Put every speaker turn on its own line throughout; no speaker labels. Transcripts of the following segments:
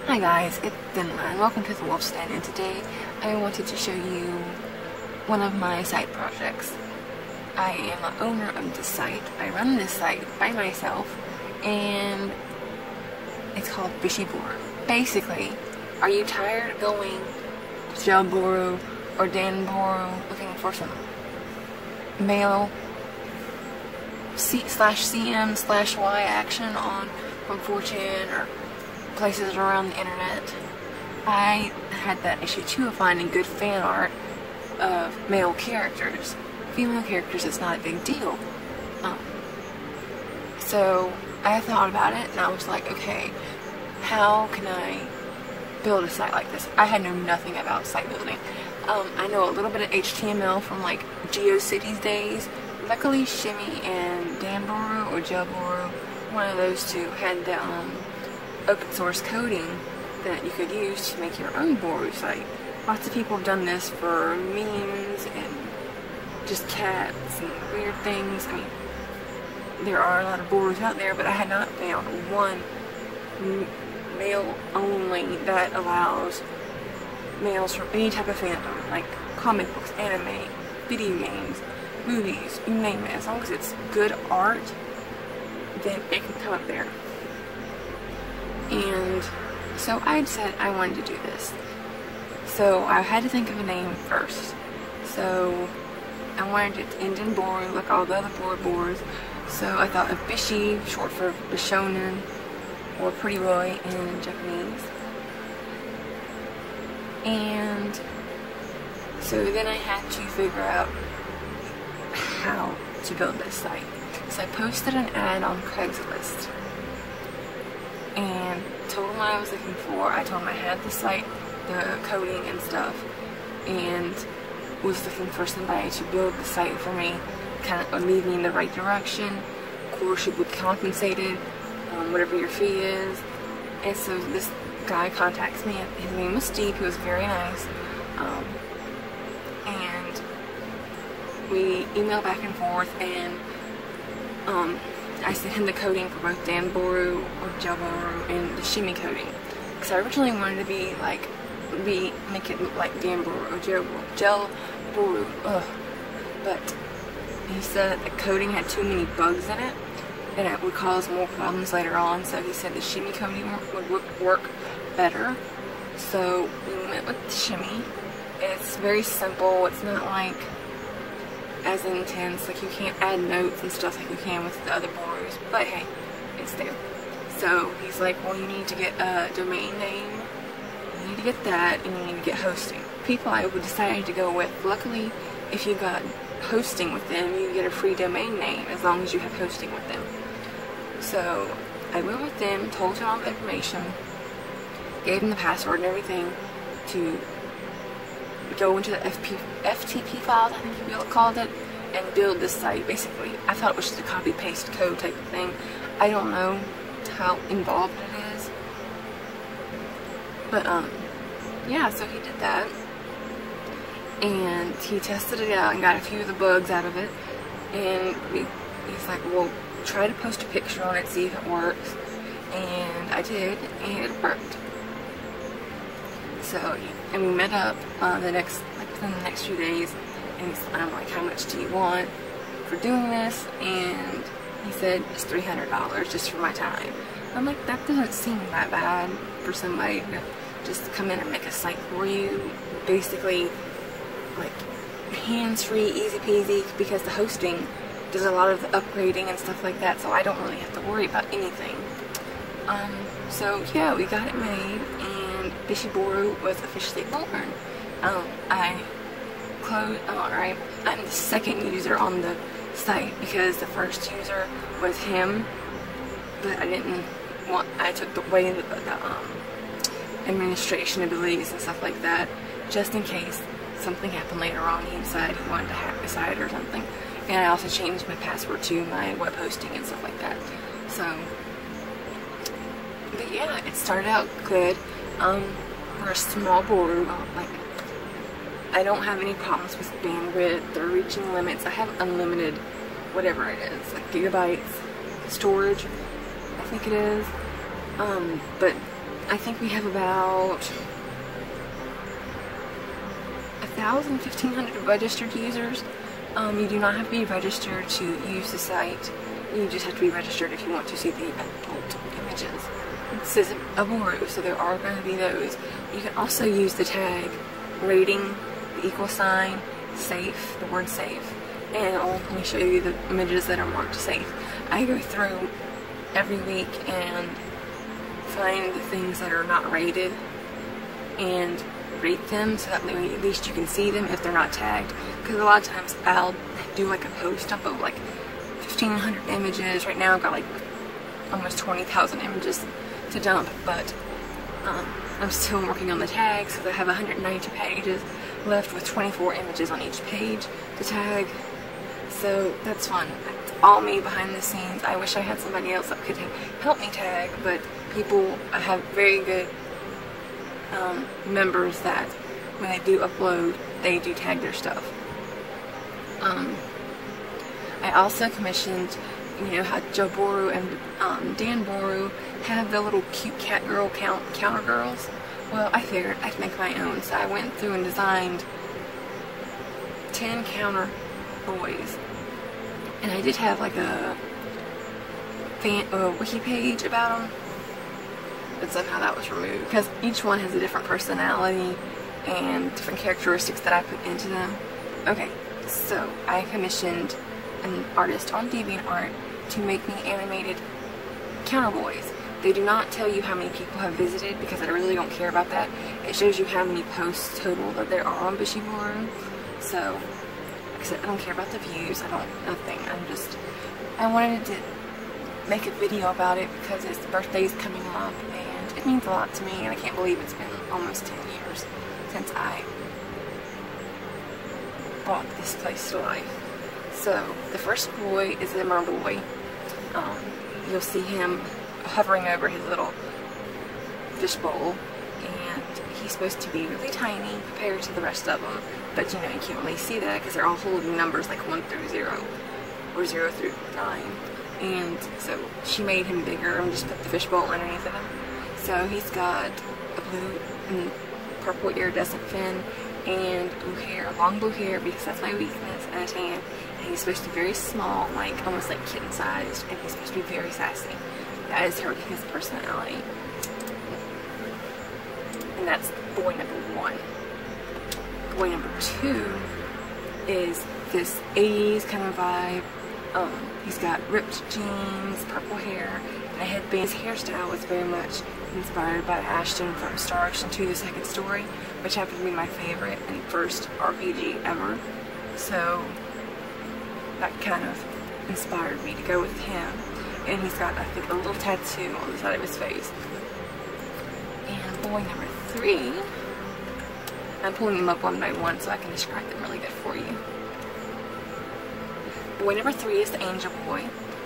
Hi guys, it's Denla and welcome to the Wolf's Den, and today I wanted to show you one of my side projects. I am the owner of this site. I run this site by myself and it's called Bishy Boru. Basically, are you tired of going to Jell Boru or Dan Boru looking for some male C/CM/Y action from 4chan or places around the internet? I had that issue too of finding good fan art of male characters. Female characters is not a big deal. So I thought about it and I was like, okay, how can I build a site like this? I had known nothing about site building. I know a little bit of HTML from like GeoCities days. Luckily, Shimmy and Dan Boru or Jell Boru, one of those two, had the open source coding that you could use to make your own Boru site. Lots of people have done this for memes and just cats and weird things. I mean, there are a lot of Borus out there, but I had not found one male only that allows males from any type of fandom, like comic books, anime, video games, movies, you name it. As long as it's good art, then it can come up there. And so I said I wanted to do this. So I had to think of a name first. So I wanted it to end in Boru, like all the other Borus. So I thought of Bishy, short for Bishonen, or Pretty Boy in Japanese. And so then I had to figure out how to build this site. So I posted an ad on Craigslist and told them what I was looking for. I told them I had the site, the coding and stuff, and was looking for somebody to build the site for me, kind of lead me in the right direction. Of course, you would be compensated, whatever your fee is. And so this guy contacts me. His name was Steve. He was very nice. And we emailed back and forth, and I sent him the coding for both Dan Boru or Jell Boru and the Shimmy coding, because I originally wanted to make it look like Dan Boru or Jell Boru. But he said that the coding had too many bugs in it and it would cause more problems later on, so he said the Shimmy coding would work better. So we went with the Shimmy. It's very simple. It's not like as intense, like you can't add notes and stuff like you can with the other Borus, but hey, it's there. So he's like, well, you need to get a domain name, you need to get that, and you need to get hosting. People I would decide to go with, luckily, if you got hosting with them, you get a free domain name as long as you have hosting with them. So I went with them, told him all the information, gave him the password and everything to go into the FTP files, I think you called it, and build this site. Basically, I thought it was just a copy-paste code type of thing. I don't know how involved it is, but yeah. So he did that, and he tested it out and got a few of the bugs out of it. And he's like, "Well, try to post a picture on it, see if it works." And I did, and it worked. So, and we met up within the next few days, and I'm like, how much do you want for doing this? And he said it's $300 just for my time. I'm like, that doesn't seem that bad for somebody to just come in and make a site for you. Basically, like, hands-free, easy peasy, because the hosting does a lot of the upgrading and stuff like that, so I don't really have to worry about anything. So yeah, we got it made, and Bishy Boru was officially born. I'm the second user on the site because the first user was him, but I took away the administration abilities and stuff like that, just in case something happened later on. He decided he wanted to hack the site or something. And I also changed my password to my web hosting and stuff like that. So, but yeah, it started out good. We're a small Boru, like, I don't have any problems with bandwidth or reaching limits. I have unlimited, whatever it is, like gigabytes storage, I think it is. But I think we have about 1,000, 1,500 registered users. You do not have to be registered to use the site. You just have to be registered if you want to see the adult images. It says Aboru, so there are going to be those. You can also use the tag rating, the equal sign, safe, the word safe, and let me show you the images that are marked safe. I go through every week and find the things that are not rated and rate them so that way at least you can see them if they're not tagged. Because a lot of times I'll do like a post up of like 1,500 images. Right now I've got like almost 20,000 images to dump, but I'm still working on the tags, so I have 192 pages left with 24 images on each page to tag. So that's fun. It's all me behind the scenes. I wish I had somebody else that could help me tag, but I have very good members that when they do upload, they do tag their stuff. I also commissioned, you know how Joe Boru and Dan Boru have the little cute cat girl counter girls? Well, I figured I'd make my own, so I went through and designed 10 counter boys. And I did have like a wiki page about them, but somehow that was removed because each one has a different personality and different characteristics that I put into them. Okay, so I commissioned an artist on DeviantArt to make me animated counter boys. They do not tell you how many people have visited because I really don't care about that. It shows you how many posts total that there are on Bushiboru. So, like I said, I don't care about the views. Nothing. I wanted to make a video about it because his birthday's coming up and it means a lot to me, and I can't believe it's been almost 10 years since I brought this place to life. So, the first boy is the Merboy. You'll see him hovering over his little fishbowl, and he's supposed to be really tiny compared to the rest of them, but you know, you can't really see that because they're all holding numbers like 1 through 0 or 0 through 9, and so she made him bigger and just put the fishbowl underneath of him. So he's got a blue and purple iridescent fin and blue hair, long blue hair because that's my weakness, and a tan. And he's supposed to be very small, like almost like kitten sized, and he's supposed to be very sassy. That is his personality. And that's boy number 1. Boy number 2 is this 80s kind of vibe. He's got ripped jeans, purple hair, and a headband. His hairstyle was very much inspired by Ashton from Star Ocean 2: The Second Story, which happened to be my favorite and first RPG ever. So that kind of inspired me to go with him. And he's got, I think, a little tattoo on the side of his face. And boy number 3, I'm pulling them up one by one so I can describe them really good for you. Boy number 3 is the Angel Boy.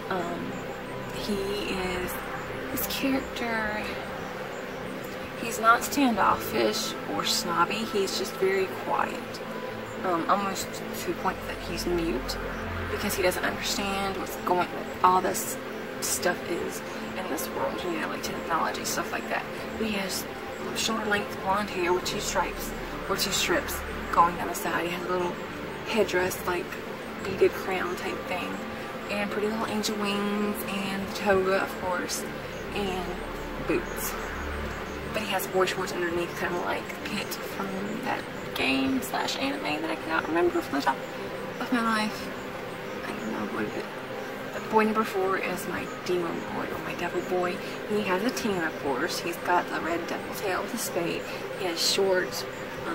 His character, he's not standoffish or snobby, he's just very quiet. Almost to the point that he's mute because he doesn't understand what's going on, all this stuff is in this world, you know, like technology, stuff like that. But he has shoulder length blonde hair with 2 stripes or 2 strips going down the side. He has a little headdress, like beaded crown type thing, and pretty little angel wings, and the toga, of course, and boots. But he has boy shorts underneath, kind of like Pit from that game / anime that I cannot remember from the top of my life. I don't know what it is. Boy number 4 is my demon boy, or my devil boy. He has a tan, of course. He's got the red devil tail with a spade. He has short,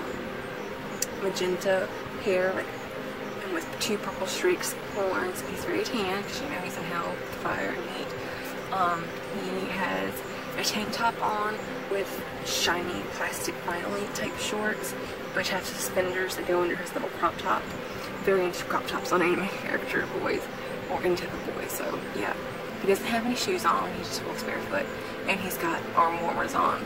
magenta hair, like, and with 2 purple streaks, horns. He's very tan, because you know he's in hell, fire, and heat. He has a tank top on with shiny plastic vinyl type shorts, which have suspenders that go under his little crop top. Very into crop tops on anime character boys, or into the boys, so yeah. He doesn't have any shoes on, he just walks barefoot, and he's got arm warmers on.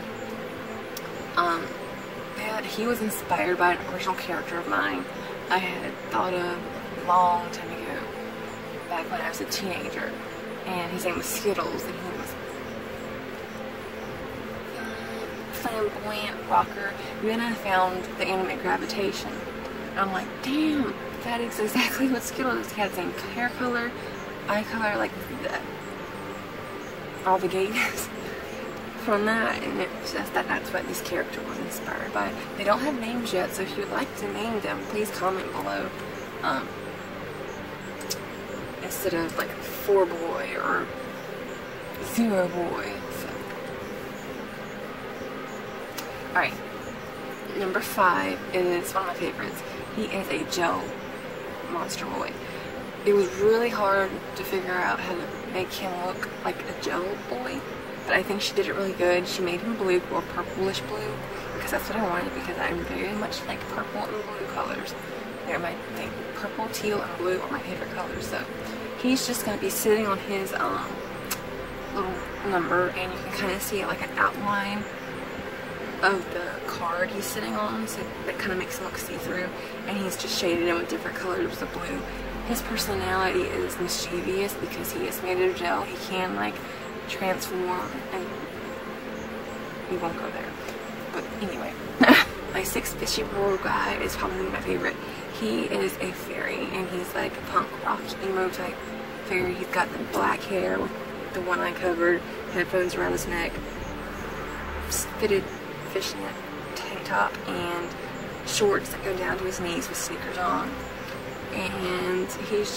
But he was inspired by an original character of mine I had thought of a long time ago, back when I was a teenager, and his name was Skittles, and he was flamboyant rocker. Then I found the anime Gravitation. And I'm like, damn, that is exactly what Skittle is. He had the same hair color, eye color, like all the gayness from that, and it's just that's what this character was inspired by. They don't have names yet, so if you would like to name them, please comment below. Instead of like 4-boy or 0-boy. So. Alright, number 5 is one of my favorites. He is a gel monster boy. It was really hard to figure out how to make him look like a gel boy, but I think she did it really good. She made him blue, or purplish blue, because that's what I wanted, because I'm very much like purple and blue colors. They're my thing. Purple, teal, and blue are my favorite colors. So he's just going to be sitting on his little number, and you can kind of see like an outline of the card he's sitting on, so that kind of makes him look see-through, and he's just shaded in with different colors of blue. His personality is mischievous because he is made of gel. He can like transform, and we won't go there. But anyway, my 6th fishy boy guy is probably my favorite. He is a fairy, and he's like a punk rock emo type fairy. He's got the black hair with the one eye covered, headphones around his neck, fitted fishnet tank top, and shorts that go down to his knees with sneakers on. And he's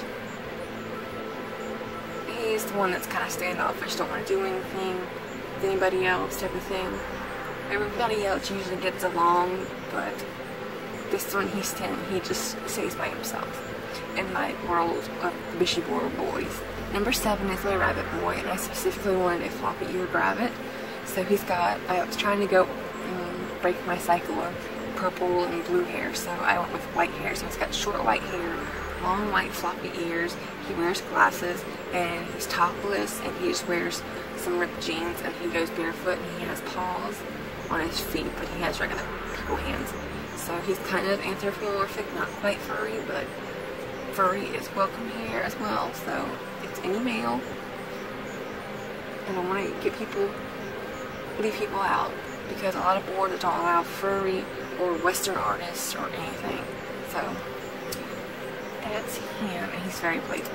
the one that's kind of standoffish, don't want to do anything with anybody else type of thing. Everybody else usually gets along, but this one he just stays by himself in my world of Fishy boys. Number 7 is my rabbit boy, and I specifically wanted a floppy-eared rabbit. So I was trying to go break my cycle of purple and blue hair, so I went with white hair. So he's got short white hair, long white floppy ears, he wears glasses, and he's topless, and he just wears some ripped jeans, and he goes barefoot, and he has paws on his feet, but he has regular people hands. So he's kind of anthropomorphic, not quite furry, but furry is welcome here as well. So it's any male, and I want to leave people out, because a lot of boards don't allow furry or Western artists or anything. So that's him, and he's very playful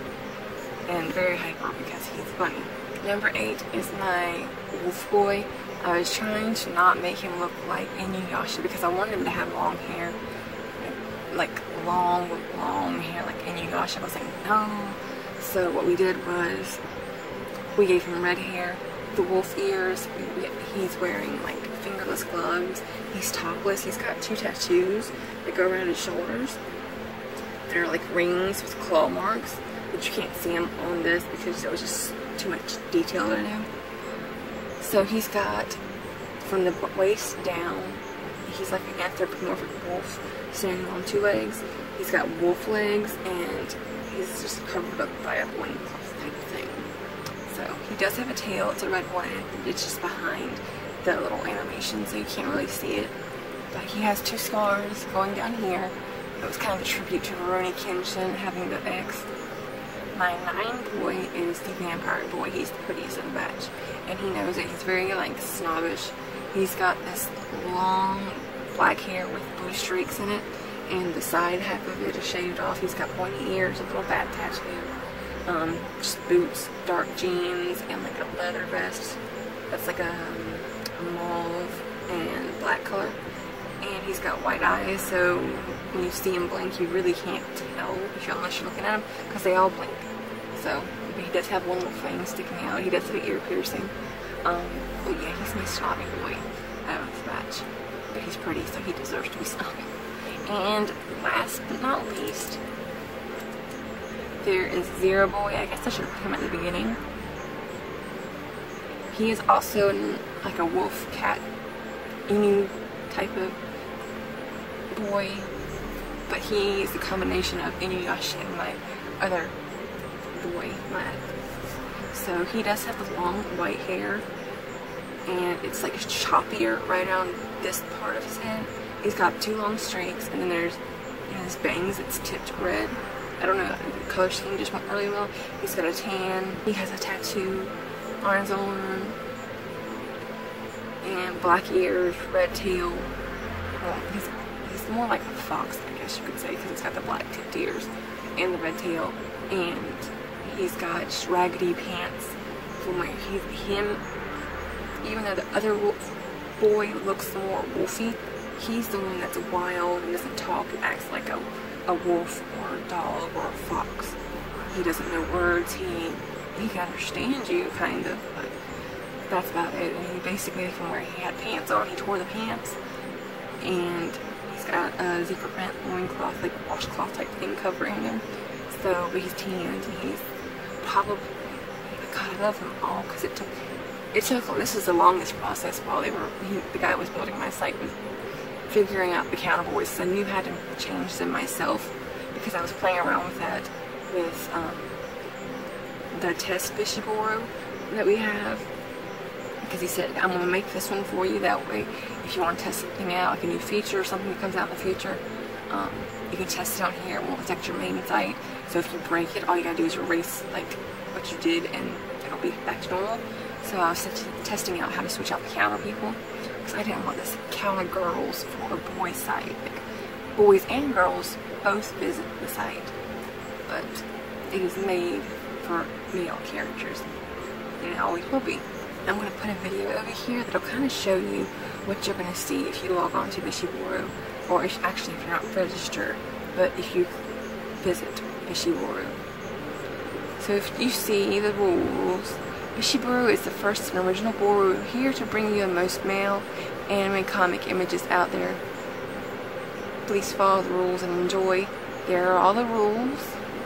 and very hyper because he's funny. Number 8 is my wolf boy. I was trying to not make him look like Inuyasha because I wanted him to have long hair, like long hair like Inuyasha. I was like, no. So what we did was we gave him red hair, the wolf ears. He's wearing like fingerless gloves. He's topless. He's got 2 tattoos that go around his shoulders. They're like rings with claw marks, but you can't see them on this because there was just too much detail in him. So he's got, from the waist down, he's like an anthropomorphic wolf standing on 2 legs. He's got wolf legs, and he's just covered up by a loincloth type of thing. So he does have a tail. It's a red one, and it's just behind the little animation, so you can't really see it. But he has 2 scars going down here. It was kind of a tribute to Rurouni Kenshin having the X. My 9 boy is the vampire boy. He's the prettiest of the batch, and he knows it. He's very like snobbish. He's got this long black hair with blue streaks in it, and the side half of it is shaved off. He's got pointy ears, a little bat tattoo, just boots, dark jeans, and like a leather vest that's like a mauve and black color. And he's got white eyes, so when you see him blink, you really can't tell unless you're looking at him, because they all blink. So, but he does have one little fang sticking out. He does have an ear piercing. But yeah, he's my snobby boy out of the batch. But he's pretty, so he deserves to be snobby. And last but not least, there is Zero Boy. I guess I should have put him at the beginning. He is also like a wolf cat Inu type of boy, but he is a combination of Inuyasha and my other boy, Matt. So he does have the long white hair, and it's like choppier right around this part of his head. He's got 2 long streaks, and then there's his bangs, it's tipped red. I don't know, the color scheme just went really well. He's got a tan, he has a tattoo on his arm, and black ears, red tail. Well, he's more like a fox, I guess you could say, because he's got the black tipped ears and the red tail, and he's got just raggedy pants. From where even though the other boy looks more wolfy, he's the one that's wild and doesn't talk and acts like a wolf or a dog or a fox. He doesn't know words. He can understand you, kind of, but that's about it. And he basically, from where he had pants on, he tore the pants, and he's got a zebra print loincloth, like washcloth type thing covering him. So, but he's tanned, and he's probably, God, I love them all, because it took, this is the longest process while the guy was building my site, was figuring out the counter boys. So I knew how to change them myself, because I was playing around with that with the test Bishiboro that we have, because he said, I'm going to make this one for you, that way if you want to test something out, like a new feature or something that comes out in the future, you can test it on here. It won't affect your main site, so if you break it, all you gotta do is erase like what you did and it'll be back to normal. So I was testing out how to switch out the counter people, because I didn't want this counter girls for a boy site. Like, boys and girls both visit the site, but it is made for male characters, and it always will be. I'm going to put a video over here that'll kind of show you what you're going to see if you log on to Bishiboro, or if you're not registered, but if you visit Bishiboro. So if you see the rules, Bishiboro is the first and original Boru, here to bring you the most male anime comic images out there. Please follow the rules and enjoy. There are all the rules.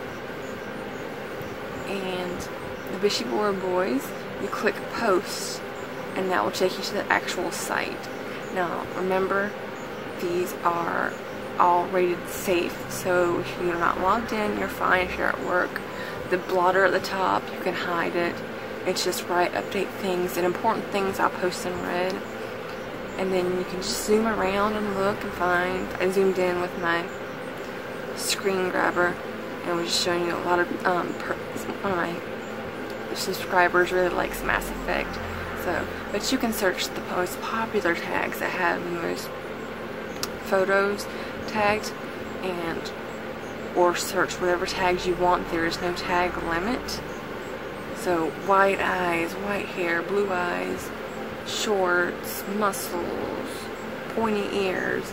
And the Bishiboro boys, you click post, and that will take you to the actual site. Now remember, these are all rated safe, so if you're not logged in, you're fine. If you're at work, the blotter at the top, you can hide it. It's just right, update things, and important things I'll post in red, and then you can just zoom around and look and find. I zoomed in with my screen grabber and was just showing you a lot of one of my subscribers really likes Mass Effect, so, but you can search the most popular tags that have the most photos tagged, and or search whatever tags you want. There is no tag limit. So white eyes, white hair, blue eyes, shorts, muscles, pointy ears,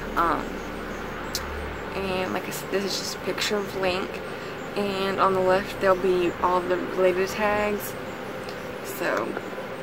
and like I said, this is just a picture of Link, and on the left there'll be all the related tags. So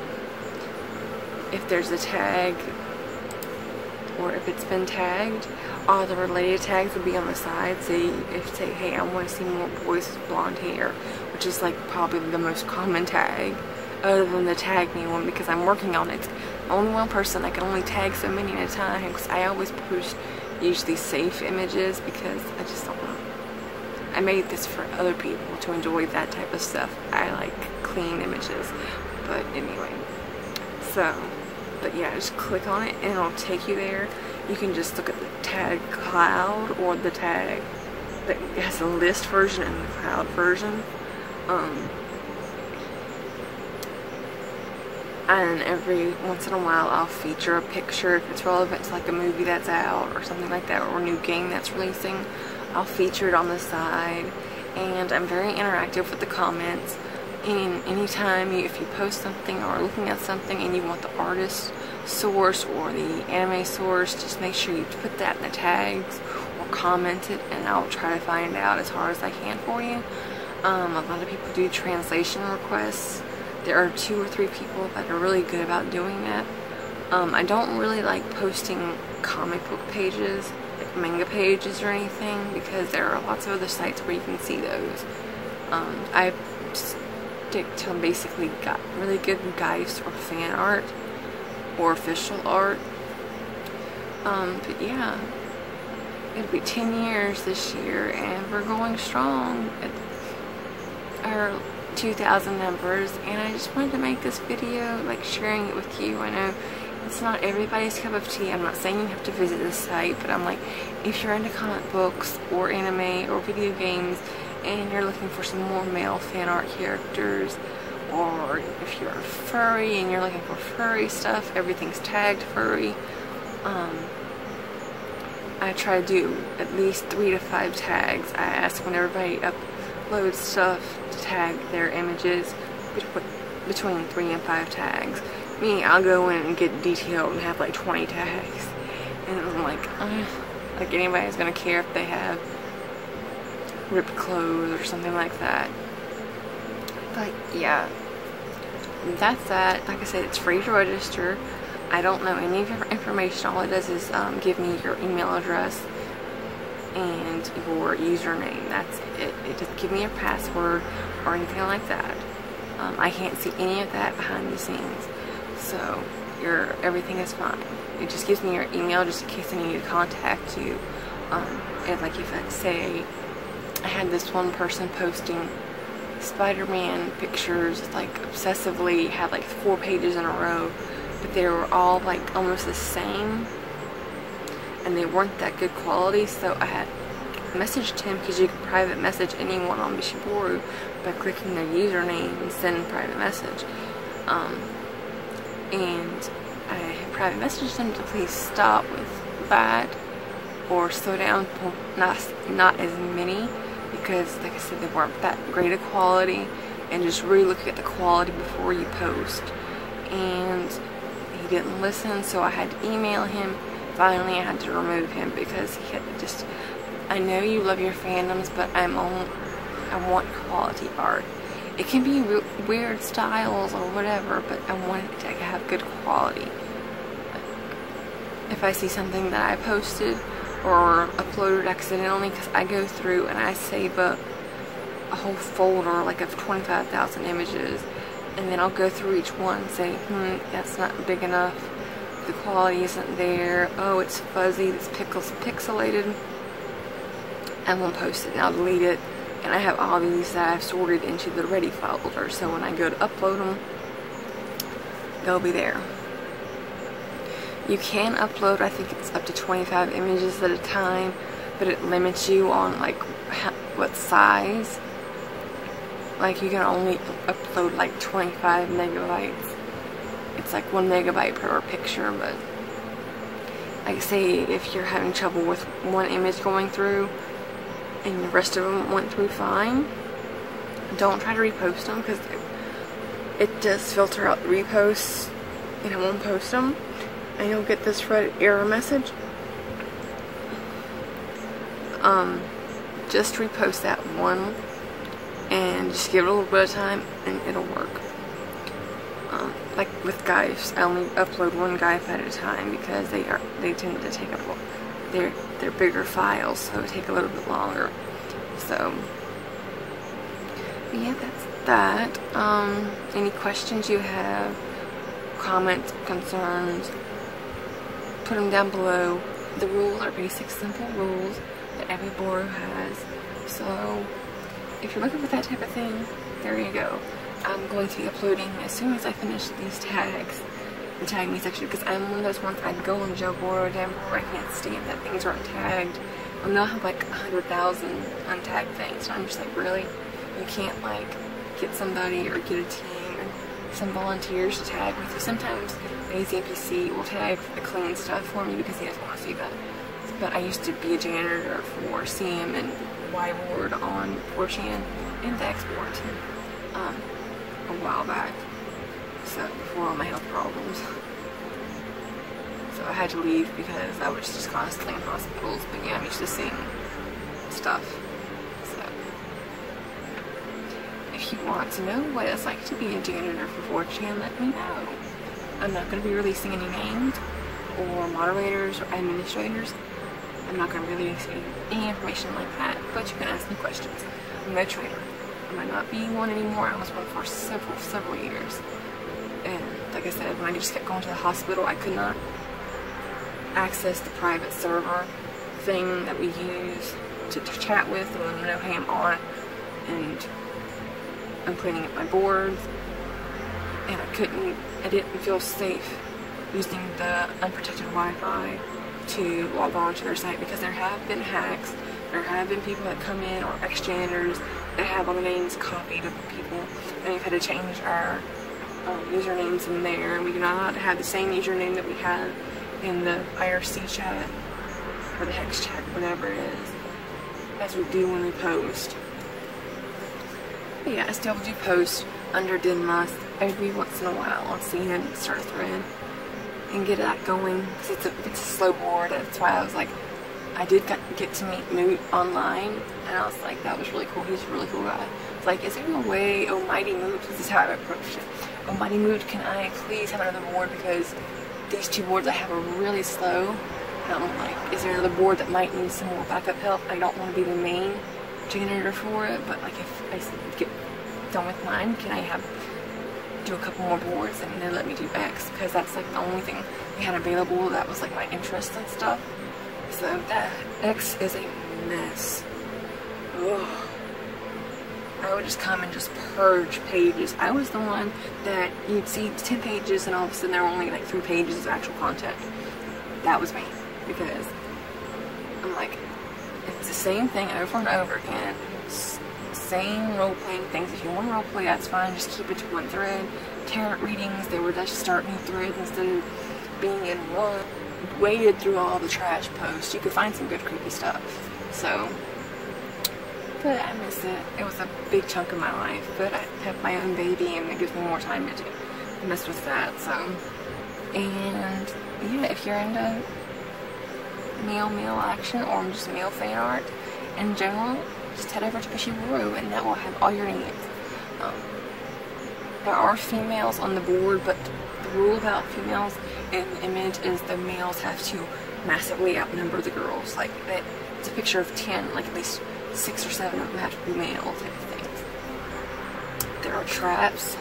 if there's a tag, or if it's been tagged, all the related tags will be on the side. Say, hey, I want to see more boys with blonde hair, which is like probably the most common tag, other than the tag me one, because I'm working on it. I'm only one person, I can only tag so many at a time, because I always post usually safe images, because I just don't know. I made this for other people to enjoy that type of stuff. I like clean images, but anyway. So, but yeah, just click on it and it'll take you there. You can just look at the tag cloud, or the tag that has a list version and the cloud version. And every once in a while I'll feature a picture if it's relevant to like a movie that's out or something like that, or a new game that's releasing. I'll feature it on the side, and I'm very interactive with the comments. And anytime if you post something or looking at something and you want the artist source or the anime source, just make sure you put that in the tags or comment it, and I'll try to find out as hard as I can for you. A lot of people do translation requests. There are 2 or 3 people that are really good about doing that. I don't really like posting comic book pages, like manga pages or anything, because there are lots of other sites where you can see those. I stick to basically really good Geist or fan art or official art. But yeah, it'll be 10 years this year, and we're going strong at our 2,000 members, and I just wanted to make this video, like sharing it with you. I know it's not everybody's cup of tea. I'm not saying you have to visit this site, but I'm like, if you're into comic books or anime or video games and you're looking for some more male fan art characters, or if you're a furry and you're looking for furry stuff, everything's tagged furry. I try to do at least 3 to 5 tags. I ask when everybody uploads stuff to tag their images between 3 and 5 tags. Me, I'll go in and get detailed and have like 20 tags. And I'm like anybody's gonna care if they have ripped clothes or something like that. But yeah, that's that. Like I said, it's free to register. I don't know any of your information. All it does is give me your email address and your username. That's it. It doesn't give me your password or anything like that. I can't see any of that behind the scenes. So everything is fine. It just gives me your email just in case I need to contact you. And like if I say, I had this one person posting Spider-Man pictures, like obsessively, had like 4 pages in a row, but they were all like almost the same and they weren't that good quality. So I had messaged him, because you can private message anyone on Bishiboru by clicking their username and send private message. And I private messaged him to please stop with that or slow down, not as many, because like I said, they weren't that great of quality, and just really look at the quality before you post. And he didn't listen, so I had to email him. Finally I had to remove him because he had just, I know you love your fandoms, but I want quality art. It can be weird styles or whatever, but I want it to have good quality. If I see something that I posted or uploaded accidentally, because I go through and I save up a whole folder like of 25,000 images, and then I'll go through each one and say, that's not big enough, the quality isn't there, oh it's fuzzy, it's pixelated, I won't post it and I'll delete it. And I have all these that I've sorted into the ready folder, so when I go to upload them, they'll be there. You can upload, I think it's up to 25 images at a time, but it limits you on like what size. Like you can only upload like 25 megabytes. It's like 1 megabyte per picture, but like say if you're having trouble with one image going through and the rest of them went through fine, don't try to repost them, because it does filter out the reposts and it won't post them, and you'll get this red error message. Just repost that one and just give it a little bit of time and it'll work. Like with GIFs, I only upload 1 GIF at a time because they tend to take up they're bigger files, so it take a little bit longer. So yeah, that's that. Any questions you have, comments, concerns, put them down below. The rules are basic, simple rules that every Boru has. So if you're looking for that type of thing, there you go. I'm going to be uploading as soon as I finish these tags, the tag me section, because I'm one of those ones, I'd go on Joboro, Danboro, I can't stand that things aren't tagged. And they'll have like 100,000 untagged things, and I'm just like, really? You can't like get somebody or get a team or some volunteers to tag with you. Sometimes AZNPC will tag the clean stuff for me because he doesn't want to see that. But I used to be a janitor for CM and Y-Board on 4chan and the Export a while back, so before all my health problems. So I had to leave because I was just constantly in hospitals, but yeah, I'm used to seeing stuff. So if you want to know what it's like to be a janitor for 4chan, let me know. I'm not going to be releasing any names or moderators or administrators. I'm not going to release any information like that, but you can ask me questions. I'm no trainer. I might not be one anymore. I was one for several years. And like I said, when I just kept going to the hospital, I could not access the private server thing that we use to chat with and let them know, hey, I'm on and I'm cleaning up my boards. And I didn't feel safe using the unprotected Wi-Fi to log on to their site, because there have been hacks. There have been people that come in, or ex-janitors, they have all the names copied of people, and we've had to change our usernames in there, and we do not have the same username that we have in the IRC chat or the hex chat, whatever it is, as we do when we post. But yeah, I still do post under Dinmust every once in a while. I'll see him start a thread and get that going, because it's a slow board. That's why I was like, I did get to meet Moot online, and I was like, that was really cool. He's a really cool guy. It's like, is there no way, oh Mighty Moot, this is how I approached it. Oh Mighty Moot, can I please have another board, because these two boards I have are really slow. And I'm like, is there another board that might need some more backup help? I don't want to be the main generator for it, but like if I get done with mine, can I do a couple more boards, and they let me do X, because that's like the only thing they had available that was like my interest and stuff. So that X is a mess. Ugh. I would just come and just purge pages. I was the one that you'd see 10 pages and all of a sudden there were only like 3 pages of actual content. That was me, because I'm like, it's the same thing over and over again. Same role-playing things. If you want to role-play, that's fine. Just keep it to one thread. Tarot readings, they would just start new threads instead of being in one. Waded through all the trash posts. You could find some good creepy stuff. So, but I miss it. It was a big chunk of my life. But I have my own baby, and it gives me more time to mess with that. So, and yeah, if you're into male action or just male fan art in general, just head over to Bushiwuru, and that will have all your needs. There are females on the board, but the rule about females in the image is the males have to massively outnumber the girls. Like, it's a picture of 10, like at least 6 or 7 of them have to be male type of things. There are traps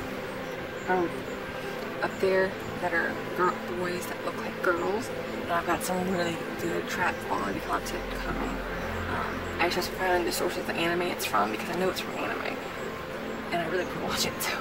up there that are boys that look like girls, and I've got some really good trap quality content coming. I just found the source of the anime it's from, because I know it's from anime, and I really want to watch it, so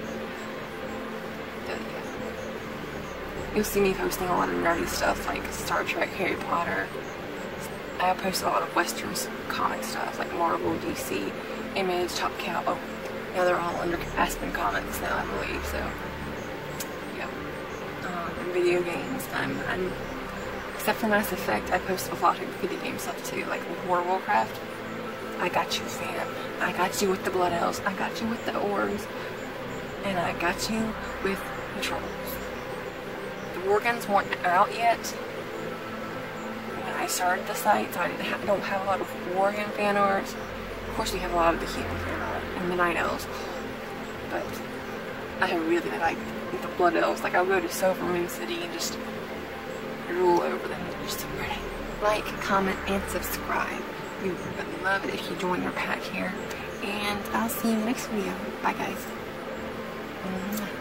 yeah. You'll see me posting a lot of nerdy stuff like Star Trek, Harry Potter. I post a lot of Western comic stuff like Marvel, DC, Image, Top Cow. Oh, now they're all under Aspen Comics now, I believe, so yeah. Video games, I'm except for Mass Effect, I post a lot of video game stuff too, like World of Warcraft. I got you, fam. I got you with the Blood Elves. I got you with the Orbs. And I got you with the Trolls. The Worgens weren't out yet when I started the site, so I don't have a lot of Worgen fan art. Of course, we have a lot of the Human fan art and the Night Elves. But I really like the Blood Elves. Like, I'll go to Silvermoon City and just rule over them. They're so pretty. Like, comment, and subscribe. We would love it if you join our pack here. And I'll see you next video. Bye, guys.